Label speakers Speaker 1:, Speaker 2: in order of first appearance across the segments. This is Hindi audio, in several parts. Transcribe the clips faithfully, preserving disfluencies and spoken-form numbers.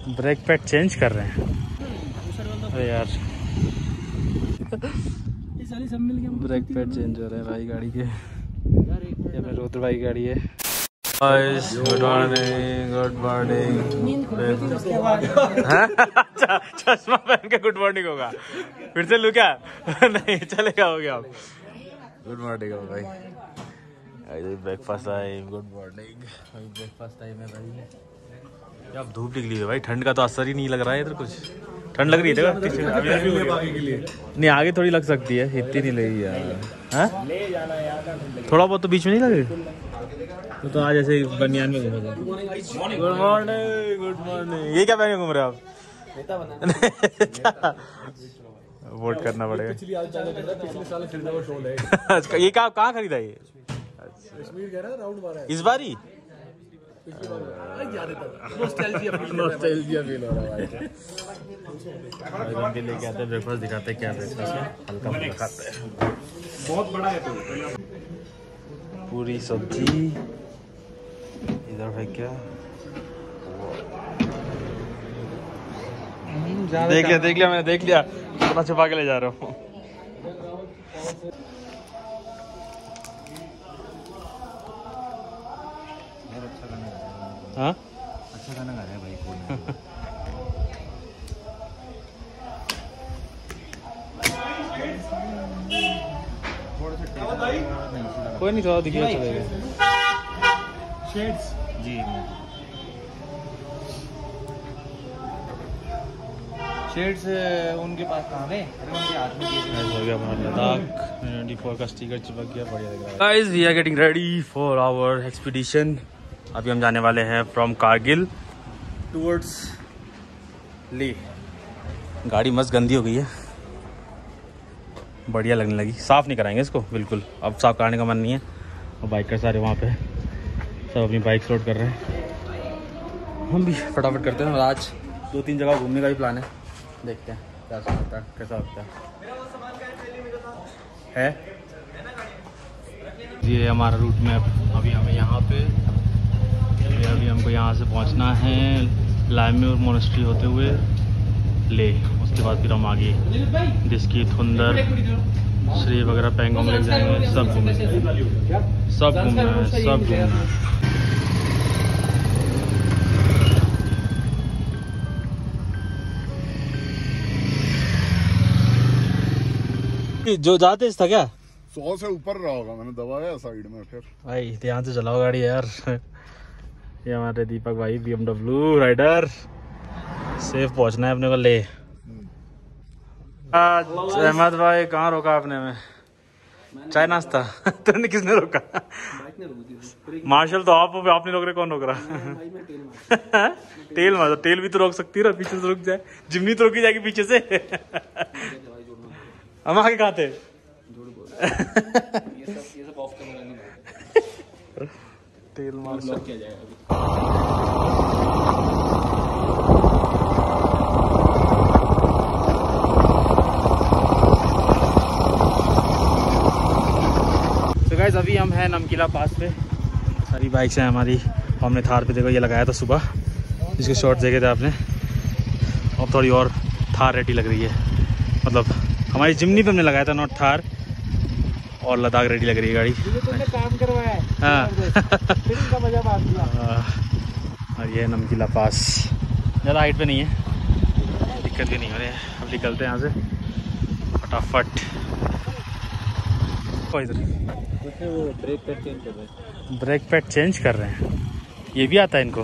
Speaker 1: ब्रेक पैड चेंज कर रहे हैं। अरे यार ब्रेक पैड चेंज हो रहे हैं भाई गाड़ी के। ये मेरे रुद्र भाई की गाड़ी है। Good morning good morning. चश्मा पहन के गुड मॉर्निंग होगा, फिर से लू क्या? नहीं चलेगा, हो गया। गुड मॉर्निंग भाई, ब्रेकफास्ट टाइम। गुड मॉर्निंग भाई, ब्रेकफास्ट टाइम है भाई। अब धूप निकली है भाई, ठंड का तो असर ही नहीं लग रहा है इधर। कुछ ठंड लग रही है पीछे अभी नहीं, आगे थोड़ी लग सकती है, इतनी नहीं लगी यार। हाँ थोड़ा बहुत तो बीच में नहीं लगे तो, तो आज ऐसे बनियान में घूमे। Good morning good morning. ये क्या पहने घूम रहे हो आप? वोट करना पड़ेगा। ये क्या कहाँ खरीदा ये? इस बार ही लेके आते हैं ब्रेकफास्ट, दिखाते हैं क्या ब्रेकफास्ट है। हल्का फुल्का खाते हैं, बहुत बड़ा है। तो पूरी सब्जी इधर है क्या? देख लिया देख लिया मैंने देख लिया, अपना छुपा के ले जा रहा हूँ। हाँ अच्छा खाना खा रहे हैं भाई। कोई नहीं, थोड़ा दिखेगा चलेगा। शेड्स जी शेड्स उनके पास कहाँ है? उनके हाथ में हो गया हमारा लद्दाख ट्वेंटी फोर का स्टिकर चिपक गया, बढ़िया लग रहा है। Guys we are getting ready for our expedition. अभी हम जाने वाले हैं फ्रॉम कारगिल टूवर्ड्स ले। गाड़ी मस्त गंदी हो गई है, बढ़िया लगने लगी। साफ़ नहीं कराएंगे इसको बिल्कुल, अब साफ़ कराने का मन नहीं है। और बाइकर सारे वहाँ पे सब अपनी बाइक लोड कर रहे हैं, हम भी फटाफट करते हैं। और आज दो तीन जगह घूमने का भी प्लान है, देखते हैं कैसा होता है कैसा होता है। है ये हमारा रूट मैप। अभी हमें यहाँ पे अभी हमको यहाँ से पहुँचना है लाइम्यूर मोनेस्ट्री होते हुए ले। उसके बाद फिर हम आगे डिस्की, थुंदर, श्री वगैरह पैंगोंग ले जाएंगे। सब घूमना सब घूमना है सब घूमना है। जो जाते था क्या
Speaker 2: सौ से ऊपर रहा होगा, मैंने दबाया साइड में। फिर
Speaker 1: भाई ध्यान से चलाओ गाड़ी यार। ये हमारे दीपक भाई B M W rider. Safe पहुंचना है अपने को ले। अहमद भाई कहाँ रोका आपने? में चाय नाश्ता तेरे किसने रोका? मार्शल तो आप आपने रोक रहे, कौन रोक रहा? तेल मार, तेल भी तो रोक सकती है ना, पीछे से रुक जाए। जिम्नी तो रोकी जाएगी पीछे से। हम आगे कहाँ थे? तेल मार किया जाएगा। तो गाइस अभी हम हैं नमकीला पास पे। सारी बाइक्स हैं हमारी। हमने थार पे देखो ये लगाया था सुबह, इसके शॉर्ट्स देखे थे आपने। अब थोड़ी और थार रेडी लग रही है, मतलब हमारी जिम्नी पे हमने लगाया था, नॉट थार। और लद्दाख रेडी लग रही है गाड़ी। काम करवाया है। हाँ मजा बात किया। और ये नमकीला पास ज़्यादा हाइट पे नहीं है, दिक्कत भी नहीं हो रही है। अब निकलते हैं यहाँ से फटाफट। इधर वो ब्रेक पैड चेंज कर रहे हैं, ब्रेक पैड चेंज कर रहे हैं। ये भी आता है इनको?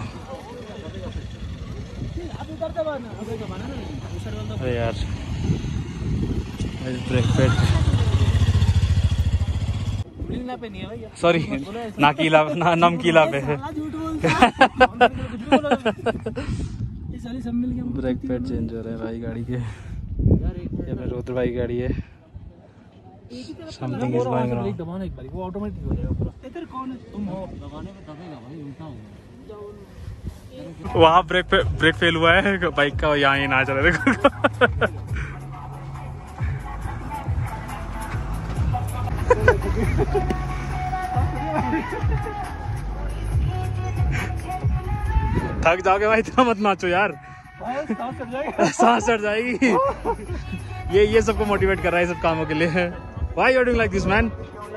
Speaker 1: अरे यार ब्रेक पैड पे नहीं है भैया, सॉरी नाकीला ना नमकीला पे है। ब्रेक पैड चेंज हो रहे हैं भाई गाड़ी के। ये मेरे रुद्र भाई की गाड़ी है। Something is going wrong. दबाना एक बार, वो ऑटोमेटिक हो जाएगा पूरा। इधर कौन है? तुम हो, दबाने में दबेगा भाई, उल्टा होगा। वहाँ ब्रेक पे ब्रेक फेल हुआ है बाइक का, यहाँ ही ना चला देखो। थक जाओगे भाई, इतना मत नाचो यार। सांस चढ़ जाएगी। ये ये सबको मोटिवेट कर रहा है सब कामों के लिए। Why you doing like this, man?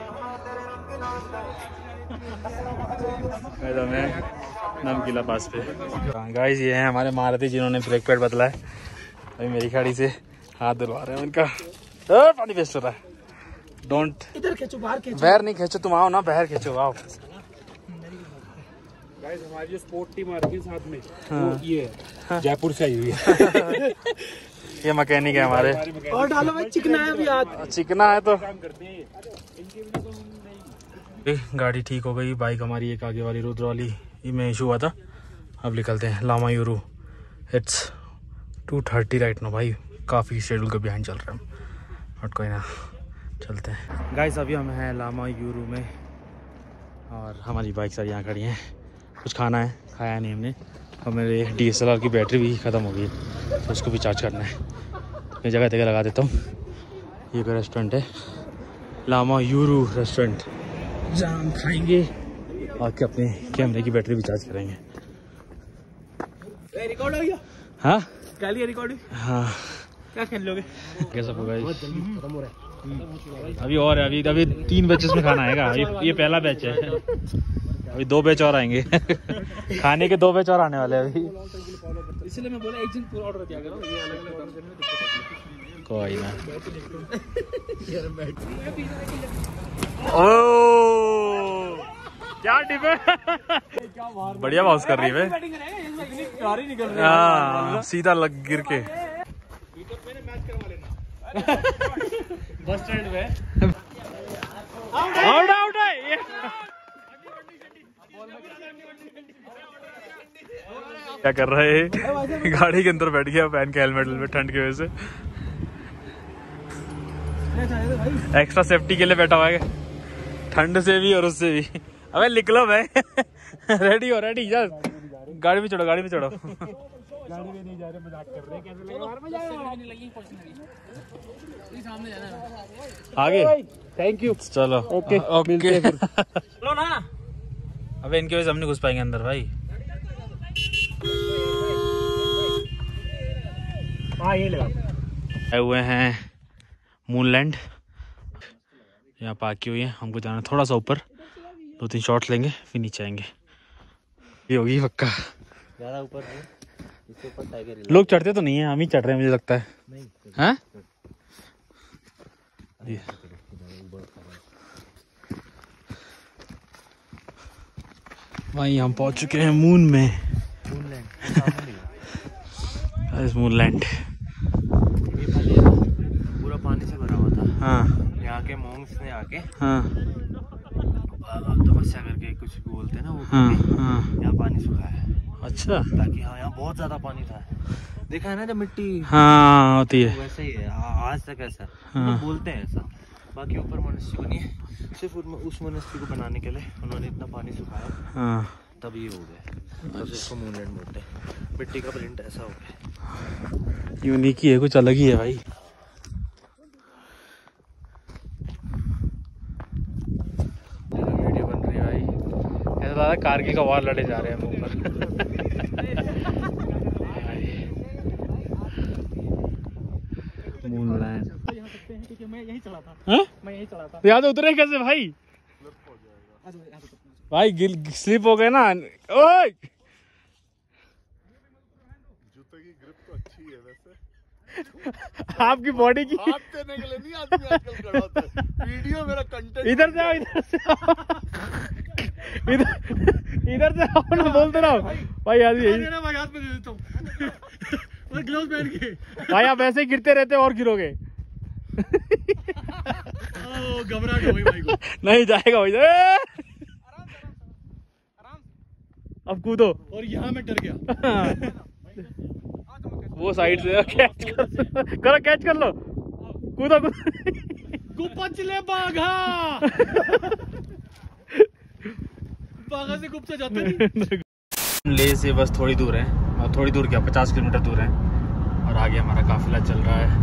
Speaker 1: मैं नमकीला पास पे गाइस, ये है हमारे मारुति जिन्होंने ब्रेक पैड बदला है। अभी मेरी गाड़ी से हाथ धुलवा रहे हैं उनका। ओ, पानी वेस्ट हो रहा है। डोंट
Speaker 3: इधर खींचो, बाहर खींचो।
Speaker 1: बाहर नहीं खींचो, तुम आओ ना, बाहर खींचो। आओ
Speaker 3: गाइस, हमारी जो स्पोर्ट टीम आ रही है साथ में, वो ये है जयपुर से आई हुई है।
Speaker 1: ये मैकेनिक है हमारे।
Speaker 3: और डालो भाई, चिकना है अभी आज।
Speaker 1: चिकना है तो गाड़ी ठीक हो गई। बाइक हमारी एक आगे वाली रुद्र वाली में इशू हुआ था। अब निकलते हैं Lamayuru. It's two thirty right no भाई, काफ़ी शेड्यूल के बिहाइंड चल रहे हैं हम, बट कोई ना, चलते हैं। गाइस अभी हम हैं लामा यूरू में और हमारी बाइक सारी यहाँ खड़ी हैं। कुछ खाना है, खाया नहीं हमने, और मेरे डी एस एल आर की बैटरी भी ख़त्म हो गई तो उसको भी चार्ज करना है। मैं जगह जगह लगा देता हूँ। ये कोई रेस्टोरेंट है, लामा यूरू रेस्टोरेंट, जहाँ हम खाएंगे और के अपने कैमरे की बैटरी भी चार्ज करेंगे।
Speaker 3: रिकॉर्ड हो गया?
Speaker 1: हाँ
Speaker 3: काली रिकॉर्डिंग।
Speaker 1: हाँ,
Speaker 3: क्या खेल लोगे?
Speaker 1: कैसा होगा? खत्म हो रहा है अभी, और है अभी अभी तीन बैचेस में खाना आएगा। ये, ये पहला बैच है, अभी दो बैच और आएंगे। खाने के दो बैच और आने वाले हैं अभी,
Speaker 3: इसलिए मैं बोला एक दिन पूरा ऑर्डर दिया करो। ये अलग अलग
Speaker 1: कोई ना। ओ क्या डिप है। बढ़िया बाउंस कर रही है। हाँ, सीधा लग गिर के
Speaker 3: बस स्टैंड में
Speaker 1: आउट आउट है। क्या कर रहे हैं? गाड़ी के अंदर बैठ गया पहन के हेलमेट हेलमेट ठंड की वजह से। एक्स्ट्रा सेफ्टी के लिए बैठा हुआ है, ठंड से भी और उससे भी। अबे निकलो भाई। रेडी हो, रेडी जा, गाड़ी में चढ़ो, गाड़ी में चढ़ो।
Speaker 3: गाड़ी में नहीं जा रहे, मजाक कर रहे हैं। कैसे लगा?
Speaker 1: आगे
Speaker 3: थैंक यू।
Speaker 1: चलो
Speaker 3: ओके
Speaker 1: ओके
Speaker 3: चलो ना।
Speaker 1: अबे इनकी वजह से हम नहीं घुस पाएंगे अंदर भाई।
Speaker 3: हाँ ये लगा।
Speaker 1: आए हुए हैं मूनलैंड, यहाँ पार्की हुई है। हमको जाना थोड़ा सा ऊपर, दो तीन शॉट्स लेंगे फिर नीचे आएंगे। ये होगी पक्का।
Speaker 3: ज्यादा ऊपर इसके ऊपर टाइगर
Speaker 1: लोग चढ़ते तो नहीं है, हम ही चढ़ रहे हैं मुझे लगता है। हैं? वहीं हम पहुंच चुके हैं मून में। मूनलैंड
Speaker 3: पूरा पानी से भरा हुआ था।
Speaker 1: हाँ,
Speaker 3: यहाँ के मॉन्क्स ने आके
Speaker 1: हाँ,
Speaker 3: तपस्या करके कुछ बोलते हैं ना वो,
Speaker 1: हाँ, हाँ।
Speaker 3: यहाँ पानी सुखा है।
Speaker 1: अच्छा,
Speaker 3: ताकि हाँ यहाँ बहुत ज्यादा पानी था। देखा है ना जब मिट्टी
Speaker 1: हाँ होती है,
Speaker 3: वैसे ही है आ, आज तक ऐसा।
Speaker 1: हाँ।
Speaker 3: तो बोलते हैं ऐसा। बाकी ऊपर मनुष्य बनी है, सिर्फ उस मनुष्य को बनाने के लिए उन्होंने इतना पानी सुखाया,
Speaker 1: हाँ।
Speaker 3: तब ये हो गया। तो इसको मूनलैंड बोलते हैं। मिट्टी का प्रिंट ऐसा हो गया।
Speaker 1: यूनिक ही है, कुछ अलग ही है भाई। वीडियो बन रही है भाई, ऐसा लगा कारगिल का वार लड़े जा रहे हैं हम ऊपर। मूनलैंड
Speaker 3: मैं यही चला था।
Speaker 1: हाँ?
Speaker 3: मैं यही चला था।
Speaker 1: याद उतरे कैसे भाई? भाई गिल स्लिप हो गए ना। ओए
Speaker 2: जूते की ग्रिप तो अच्छी है वैसे।
Speaker 1: आपकी बॉडी की
Speaker 2: हाथ देने के लिए नहीं आदमी आजकल खड़ा होता है। वीडियो मेरा कंटेंट।
Speaker 1: इधर से आओ, इधर से आओ। इधर इधर से आओ ना, बोलते रहो भाई। आज यही
Speaker 3: मैं हाथ में दे देता हूँ। और ग्लव्स पहन के।
Speaker 1: भाई आप ऐसे ही गिरते रहते और गिरोगे।
Speaker 3: घबराहट हो गई भाई को।
Speaker 1: नहीं जाएगा भाई। अब कूदो।
Speaker 3: और यहाँ मैं डर गया।
Speaker 1: वो साइड से कैच कर करो, कैच कर लो, कूदो कूदो।
Speaker 3: पचले बाघा। बाघा से गुप्त जाते नहीं।
Speaker 1: ले से बस थोड़ी दूर है, और थोड़ी दूर क्या पचास किलोमीटर दूर है, और आगे हमारा काफिला चल रहा है।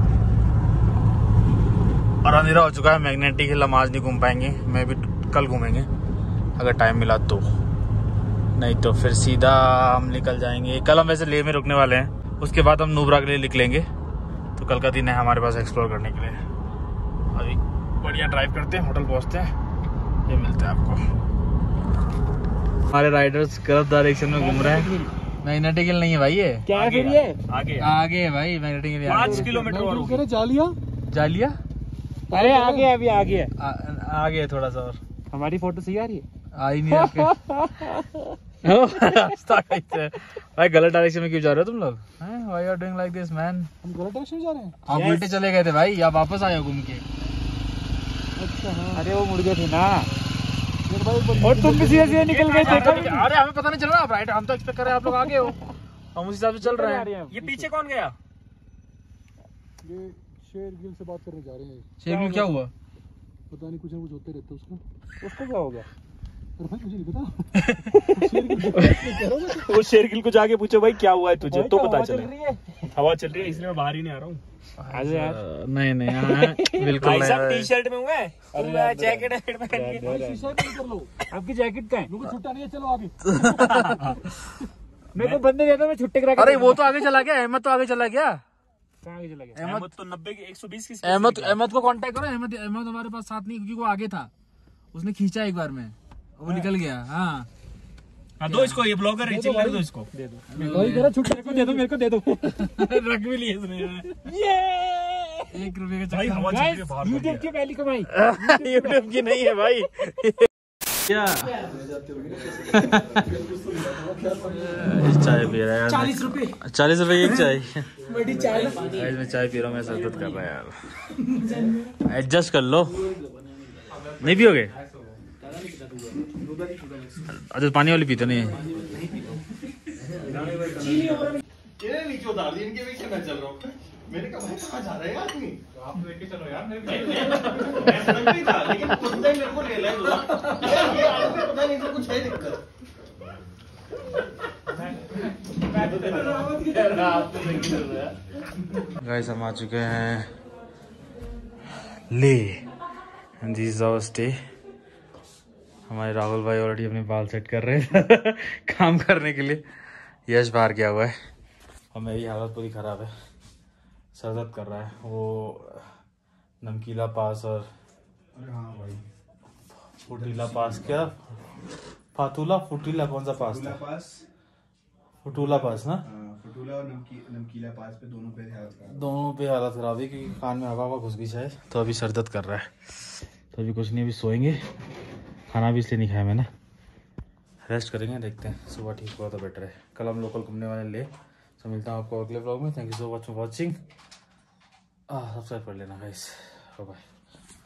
Speaker 1: और अंधेरा हो चुका है। मैग्नेटिक हिल हम आज नहीं घूम पाएंगे, मैं भी कल घूमेंगे अगर टाइम मिला तो। नहीं तो फिर सीधा हम निकल जाएंगे। कल हम वैसे लेह में रुकने वाले हैं, उसके बाद हम नुब्रा के लिए निकलेंगे। तो कल का दिन है हमारे पास एक्सप्लोर करने के लिए। अभी बढ़िया ड्राइव करते हैं, होटल पहुंचते हैं, ये मिलते हैं आपको। हमारे राइडर्स गलत डायरेक्शन में घूम रहे हैं। मैग्नेटिक हिल नहीं है भाई, ये
Speaker 3: क्या है फिर? ये
Speaker 1: आगे आगे है भाई मैग्नेटिक हिल।
Speaker 3: पाँच किलोमीटर और होगी।
Speaker 2: जालिया
Speaker 1: जालिया
Speaker 3: अरे आगे अभी आगे है,
Speaker 1: आगे है थोड़ा सा और।
Speaker 3: हमारी फोटो सही आ रही है?
Speaker 1: आई नहीं आपके रास्ता कैसे है? भाई गलत डायरेक्शन में क्यों जा रहे हो तुम लोग? Why are doing like this man?
Speaker 2: हम गलत डायरेक्शन में जा रहे हैं।
Speaker 1: आप उल्टे चले गए थे भाई, आप वापस आए हो घूम के।
Speaker 2: अच्छा हाँ।
Speaker 3: अरे वो मुड़ गए थे ना,
Speaker 2: भाई
Speaker 3: और तुम भी सीधे सीधे निकल गए थे।
Speaker 1: अरे हमें पता नहीं चल रहा, आप राइट, हम तो एक्सपेक्ट कर रहे हैं आप लोग आगे हो, हम उस हिसाब से चल रहे हैं।
Speaker 3: ये पीछे कौन गया?
Speaker 2: ये शेर गिल से बात करने जा रहे हैं।
Speaker 1: शेर गिल क्या हुआ?
Speaker 2: पता नहीं, कुछ ना कुछ होते रहता है उसको।
Speaker 3: उसको क्या हो गया?
Speaker 2: अरे भाई मुझे नहीं पता। शेर गिल
Speaker 3: वो शेर गिल को जाके पूछो भाई क्या हुआ है तुझे, तो पता चले। हवा चल रही है इसलिए मैं बाहर ही नहीं आ रहा हूँ। आजा यार।
Speaker 1: नहीं नहीं हाँ, बिल्कुल
Speaker 3: भाई
Speaker 1: नहीं
Speaker 3: साहब
Speaker 1: भाई।
Speaker 3: टी शर्ट में हुआ है, तुम जैकेट पहन के।
Speaker 2: शीशा बंद कर लो।
Speaker 3: आपकी जैकेट कहाँ है?
Speaker 2: मेरे को छुट्टा नहीं है, चलो आगे।
Speaker 3: मेरे को बंदे देता, मैं छुट्टे करा के।
Speaker 1: अरे वो तो आगे चला गया, अहमद तो आगे चला गया।
Speaker 3: कहाँ आगे चला गया?
Speaker 1: अहमद
Speaker 3: अहमद तो नब्बे की एक सौ बीस की।
Speaker 1: अहमद अहमद को कांटेक्ट करो। अहमद अहमद हमारे पास साथ नहीं, क्योंकि वो आगे था, उसने खींचा एक बार में, वो निकल गया। हाँ
Speaker 3: हाँ दो इसको, ये ब्लॉगर है, चिल्ला दो इसको। दे दो
Speaker 2: भाई करा छुट्टा
Speaker 3: को, दे दो मेरे को, दे दो।
Speaker 1: रख भी लिए इसने।
Speaker 3: ये
Speaker 1: एक रुपए का
Speaker 3: भाई हवा चल रही है बाहर।
Speaker 1: यूट्यूब
Speaker 3: की पहली कमाई।
Speaker 1: यूट्यूब की नहीं है भाई। क्या चाय पी रहा है यार?
Speaker 3: चालीस रुपए
Speaker 1: चालीस रुपए की एक चाय।
Speaker 3: बड़ी चाय।
Speaker 1: मैं चाय पी रहा हूँ, मैं शरबत कर रहा यार। एडजस्ट कर लो, नहीं पियोगे? अच्छा पानी वाली पीते नहीं है?
Speaker 2: नीचे उतार दी इनके पीछे मैं चल रहा हूँ। मैंने कहा भाई कहाँ जा रहे हैं आदमी? आप लेके चलो यार। मैं समझ नहीं था, लेकिन खुद ने मेरे को रियलाइज हुआ यार ये आदमी पता नहीं, कुछ है दिक्कत।
Speaker 1: गाइस हम आ चुके हैं ले, दिस इज आवर स्टे। हमारे राहुल भाई ऑलरेडी अपने बाल सेट कर रहे हैं काम करने के लिए। यश बाहर गया हुआ है और मेरी हालत पूरी ख़राब है, सर दर्द कर रहा है। वो नमकीला पास और फुटीला पास, क्या फातूला फुटीला कौन सा पास था? फुटूला पास ना,
Speaker 2: फटूला और नमकी, नमकीला पास पे दोनों पे हालत खराब।
Speaker 1: दोनों पे हालत खराब है क्योंकि कान में हवा हवा घुस गई शायद, तो अभी सर दर्द कर रहा है। तो अभी कुछ नहीं, अभी सोएंगे, खाना भी इसलिए नहीं खाया मैंने, रेस्ट करेंगे, देखते हैं सुबह ठीक हुआ तो बेटर है। कल हम लोकल घूमने वाले ले, तो मिलता हूँ आपको अगले व्लॉग में। Thank you so much for watching. Subscribe कर लेना गाइस, बाय बाय।